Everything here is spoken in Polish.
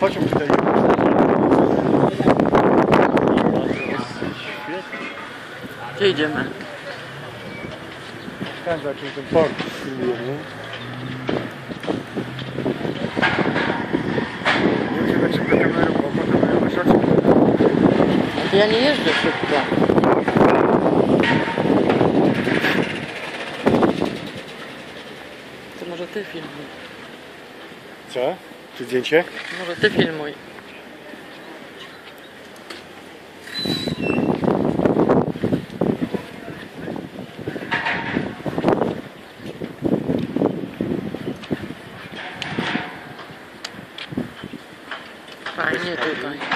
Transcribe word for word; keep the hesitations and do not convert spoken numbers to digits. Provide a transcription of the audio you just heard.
pociąg tutaj. Gdzie idziemy? Tam zaczął ten port filmujemy. Nie wiem, czy szybko kamerą, bo potem masz oczy. A to ja nie jeżdżę szybko. To może ty filmuj. Co? Czy zdjęcie? Może ty filmuj. Fajnie tutaj.